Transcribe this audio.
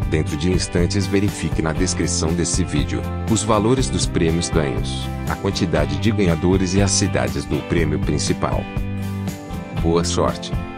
Dentro de instantes verifique na descrição desse vídeo os valores dos prêmios ganhos, a quantidade de ganhadores e as cidades do prêmio principal. Boa sorte!